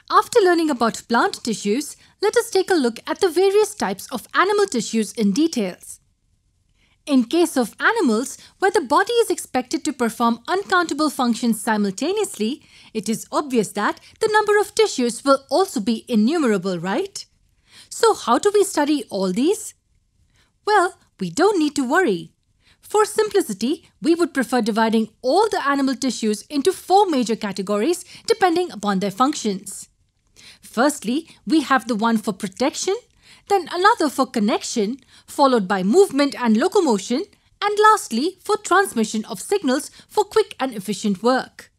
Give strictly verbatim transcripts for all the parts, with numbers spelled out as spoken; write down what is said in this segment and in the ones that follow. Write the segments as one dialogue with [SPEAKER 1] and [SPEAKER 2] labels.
[SPEAKER 1] After learning about plant tissues, let us take a look at the various types of animal tissues in details. In case of animals, where the body is expected to perform uncountable functions simultaneously, it is obvious that the number of tissues will also be innumerable, right? So how do we study all these? Well, we don't need to worry. For simplicity, we would prefer dividing all the animal tissues into four major categories depending upon their functions. Firstly, we have the one for protection, then another for connection, followed by movement and locomotion, and lastly for transmission of signals for quick and efficient work.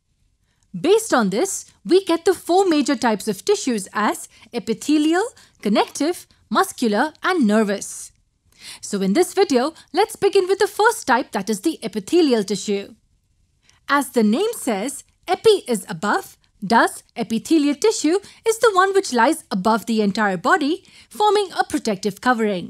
[SPEAKER 1] Based on this, we get the four major types of tissues as epithelial, connective, muscular, and nervous. So in this video, let's begin with the first type, that is the epithelial tissue. As the name says, epi is above, thus epithelial tissue is the one which lies above the entire body, forming a protective covering.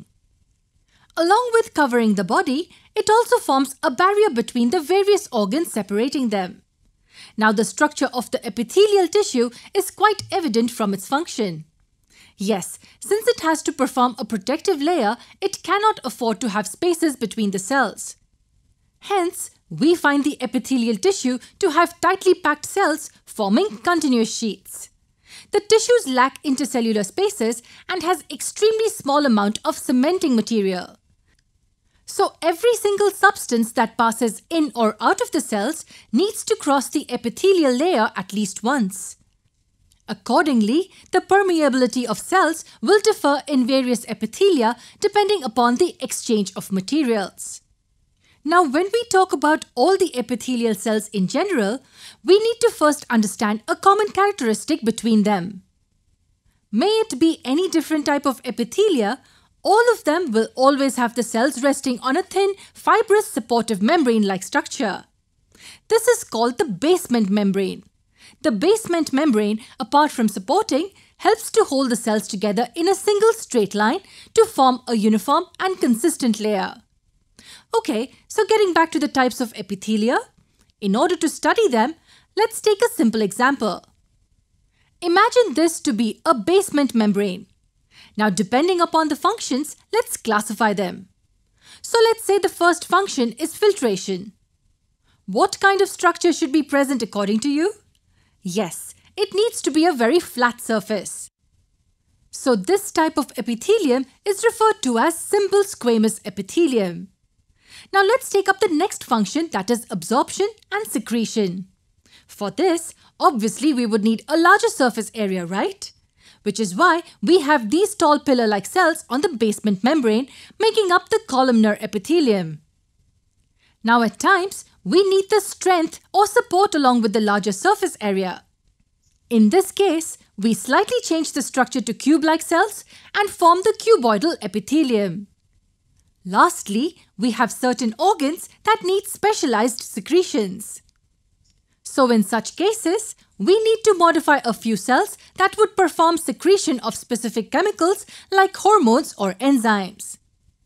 [SPEAKER 1] Along with covering the body, it also forms a barrier between the various organs separating them. Now the structure of the epithelial tissue is quite evident from its function. Yes, since it has to perform a protective layer, it cannot afford to have spaces between the cells. Hence, we find the epithelial tissue to have tightly packed cells forming continuous sheets. The tissues lack intercellular spaces and has extremely small amount of cementing material. So every single substance that passes in or out of the cells needs to cross the epithelial layer at least once. Accordingly, the permeability of cells will differ in various epithelia depending upon the exchange of materials. Now, when we talk about all the epithelial cells in general, we need to first understand a common characteristic between them. May it be any different type of epithelia, all of them will always have the cells resting on a thin, fibrous, supportive membrane-like structure. This is called the basement membrane. The basement membrane, apart from supporting, helps to hold the cells together in a single straight line to form a uniform and consistent layer. Okay, so getting back to the types of epithelia, in order to study them, let's take a simple example. Imagine this to be a basement membrane. Now, depending upon the functions, let's classify them. So let's say the first function is filtration. What kind of structure should be present according to you? Yes, it needs to be a very flat surface. So this type of epithelium is referred to as simple squamous epithelium. Now let's take up the next function, that is absorption and secretion. For this, obviously we would need a larger surface area, right? Which is why we have these tall pillar-like cells on the basement membrane making up the columnar epithelium. Now at times, we need the strength or support along with the larger surface area. In this case, we slightly change the structure to cube-like cells and form the cuboidal epithelium. Lastly, we have certain organs that need specialized secretions. So in such cases, we need to modify a few cells that would perform secretion of specific chemicals like hormones or enzymes.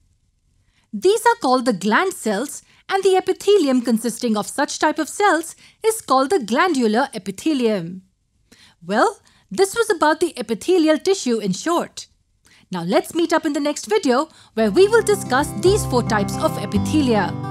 [SPEAKER 1] These are called the gland cells, and the epithelium consisting of such type of cells is called the glandular epithelium. Well, this was about the epithelial tissue in short. Now let's meet up in the next video where we will discuss these four types of epithelia.